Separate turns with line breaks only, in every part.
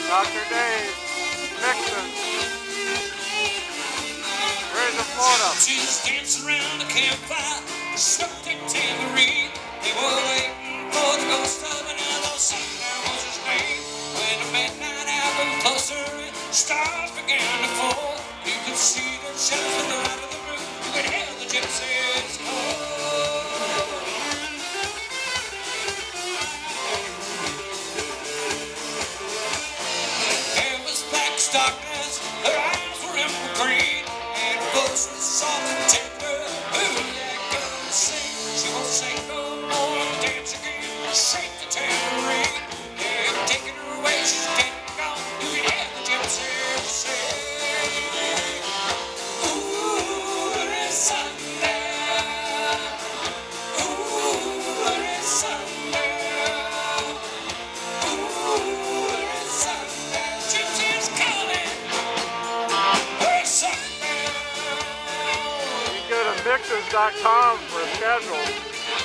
Dr.Dave, Mixon, Bradenton Florida.
She's dancing around the campfire, smoked a tambourine. They were waiting for the ghost of an yellow sundown was his name. When the midnight hour grew closer and stars began to fall, you could see their shadows in the light of the moon. You could hear the gypsies call. Darkness, her eyes were emerald green, and her voice was soft and tender. Ooh, that girl will sing, she won't sing no more, dance again, shake the tambourine. They've taken her away, she's dead and gone. You can hear the gypsies sing. Ooh, it's sundown. Ooh, it's sundown. Ooh, it's sundown. Gypsies calling.
You can go to Mixons8.com for a schedule.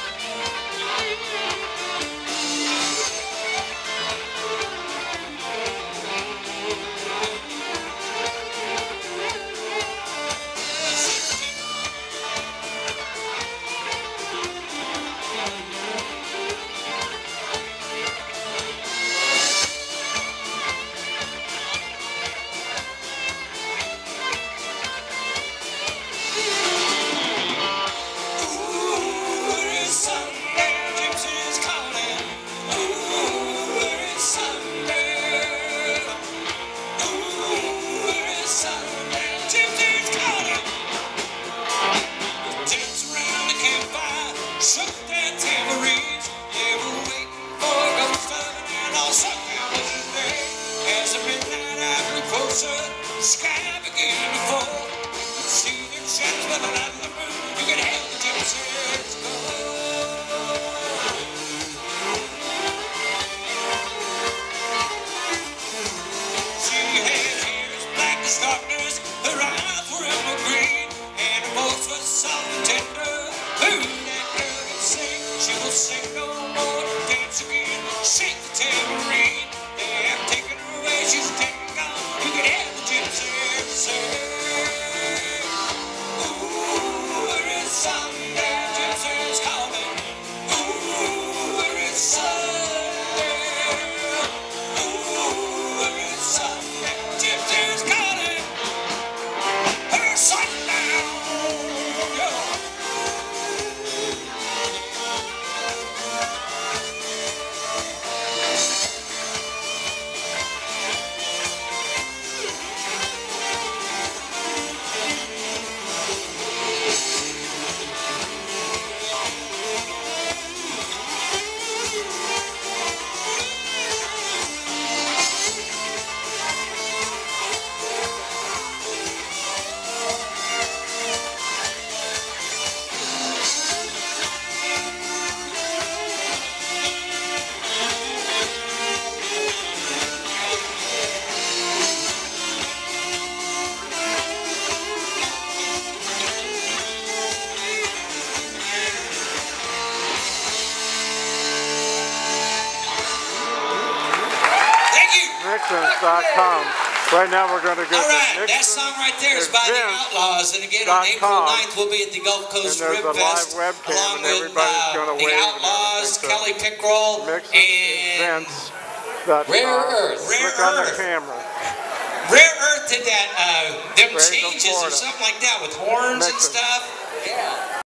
Shook their tambourines, they were waiting for a ghost of an yellow sundown was his name. As the midnight hour grew closer, the sky began to fall. You could see their shadows by the light of the moon. You could hear the gypsies call. She had hair as black as darkness, her eyes were emerald green, and her voice was soft and tender. She will sing no more, dance again, shake the tambourine. They have taken her away, she's dead and gone. You can hear the gypsies sing. Ooh, where is sundown? Gypsies calling. Ooh, where is sundown? Ooh, where is sundown? Gypsies calling. Where's sundown? Yeah.
Mixons8.com. Right now we're going to go to
Mixon. That song right there is by the Outlaws, and again on April 9th we'll be at the Gulf Coast Rib Fest along with the Outlaws, Kelly Pickrell, and Rare Earth. Rare Earth did that, them changes or something like that with horns and stuff. Yeah.